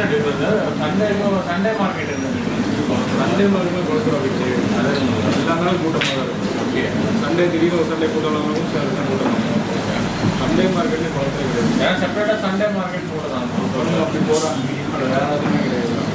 என்ன difference Sunday market என்ன Sunday மார்க்கெட்டில் குளத்தூர் வச்சு எல்லா நாளும் கூட்டமாக தான் இருக்கும். ஓகே சண்டே திடீர்னு ஒரு சண்டே கூட்டமாக இருக்கும், கூட்டமாக சண்டே மார்க்கெட்லேயே குளத்தூர் கிடையாது. செப்பரேட்டாக சண்டே மார்க்கெட் போடுறாங்க அப்படி போகிறாங்க, வேறு எதுவுமே கிடையாது.